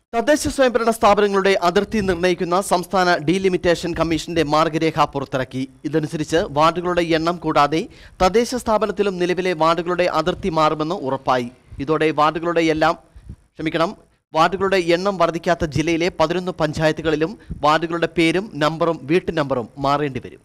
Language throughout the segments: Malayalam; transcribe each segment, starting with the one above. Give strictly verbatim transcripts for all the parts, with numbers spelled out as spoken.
തദ്ദേശ സ്വയംഭരണ സ്ഥാപനങ്ങളുടെ അതിർത്തി നിർണ്ണയിക്കുന്ന സംസ്ഥാന ഡീലിമിറ്റേഷൻ കമ്മീഷന്റെ മാർഗരേഖ പുറത്തിറക്കി. ഇതനുസരിച്ച് വാർഡുകളുടെ എണ്ണം കൂടാതെ തദ്ദേശ സ്ഥാപനത്തിലും നിലവിലെ വാർഡുകളുടെ അതിർത്തി മാറുമെന്ന് ഉറപ്പായി. ഇതോടെ വാർഡുകളുടെ എല്ലാം ക്ഷമിക്കണം വാർഡുകളുടെ എണ്ണം വർദ്ധിക്കാത്ത ജില്ലയിലെ പതിനൊന്ന് പഞ്ചായത്തുകളിലും വാർഡുകളുടെ പേരും നമ്പറും വീട്ടു നമ്പറും മാറേണ്ടി വരും.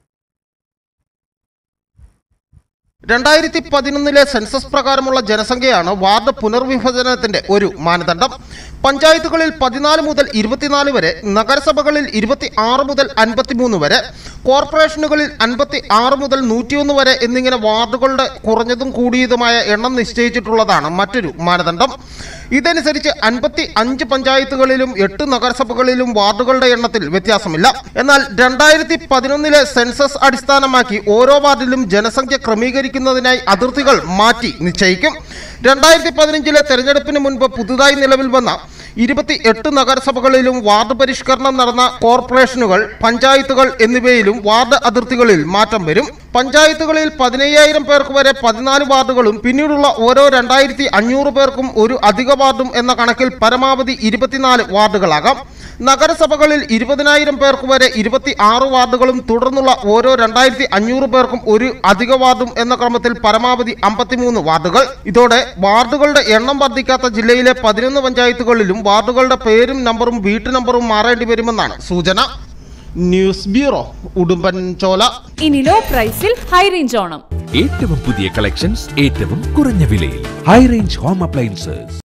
രണ്ടായിരത്തി പതിനൊന്നിലെ സെൻസസ് പ്രകാരമുള്ള ജനസംഖ്യയാണ് വാർഡ് പുനർവിഭജനത്തിന്റെ ഒരു മാനദണ്ഡം. പഞ്ചായത്തുകളിൽ പതിനാല് മുതൽ ഇരുപത്തിനാല് വരെ, നഗരസഭകളിൽ ഇരുപത്തി ആറ് മുതൽ അൻപത്തിമൂന്ന് വരെ, കോർപ്പറേഷനുകളിൽ അൻപത്തി ആറ് മുതൽ നൂറ്റിയൊന്ന് വരെ എന്നിങ്ങനെ വാർഡുകളുടെ കുറഞ്ഞതും കൂടിയതുമായ എണ്ണം നിശ്ചയിച്ചിട്ടുള്ളതാണ് മറ്റൊരു മാനദണ്ഡം. ഇതനുസരിച്ച് അൻപത്തി അഞ്ച് പഞ്ചായത്തുകളിലും എട്ട് നഗരസഭകളിലും വാർഡുകളുടെ എണ്ണത്തിൽ വ്യത്യാസമില്ല. എന്നാൽ രണ്ടായിരത്തി പതിനൊന്നിലെ സെൻസസ് അടിസ്ഥാനമാക്കി ഓരോ വാർഡിലും ജനസംഖ്യ ക്രമീകരിക്കുന്നതിനായി അതിർത്തികൾ മാറ്റി നിശ്ചയിക്കും. രണ്ടായിരത്തി പതിനഞ്ചിലെ തെരഞ്ഞെടുപ്പിന് മുൻപ് പുതുതായി നിലവിൽ വന്ന ഇരുപത്തി എട്ട് നഗരസഭകളിലും വാർഡ് പരിഷ്കരണം നടന്ന കോർപ്പറേഷനുകൾ, പഞ്ചായത്തുകൾ എന്നിവയിലും വാർഡ് അതിർത്തികളിൽ മാറ്റം വരും. പഞ്ചായത്തുകളിൽ പതിനയ്യായിരം പേർക്ക് വരെ പതിനാല് വാർഡുകളും പിന്നീടുള്ള ഓരോ രണ്ടായിരത്തി അഞ്ഞൂറ് പേർക്കും ഒരു അധിക വാർഡും എന്ന കണക്കിൽ പരമാവധി ഇരുപത്തിനാല് വാർഡുകളാകാം. നഗരസഭകളിൽ ഇരുപതിനായിരം പേർക്ക് വരെ ഇരുപത്തി ആറ് വാർഡുകളും തുടർന്നുള്ള ഓരോ രണ്ടായിരത്തി അഞ്ഞൂറ് പേർക്കും ഒരു അധിക വാർഡും എന്ന ക്രമത്തിൽ പരമാവധി അമ്പത്തിമൂന്ന് വാർഡുകൾ. ഇതോടെ വാർഡുകളുടെ എണ്ണം വർദ്ധിക്കാത്ത ജില്ലയിലെ പതിനൊന്ന് പഞ്ചായത്തുകളിലും വാർഡുകളുടെ പേരും നമ്പറും വീട്ടു നമ്പറും മാറേണ്ടി വരുമെന്നാണ് സൂചന. News bureau, Udumbanchola. ഇനി ലോ പ്രൈസിൽ ഹൈ റേഞ്ച് ഓണം. ഏറ്റവും പുതിയ കളക്ഷൻസ് ഏറ്റവും കുറഞ്ഞ വിലയിൽ. High range home appliances.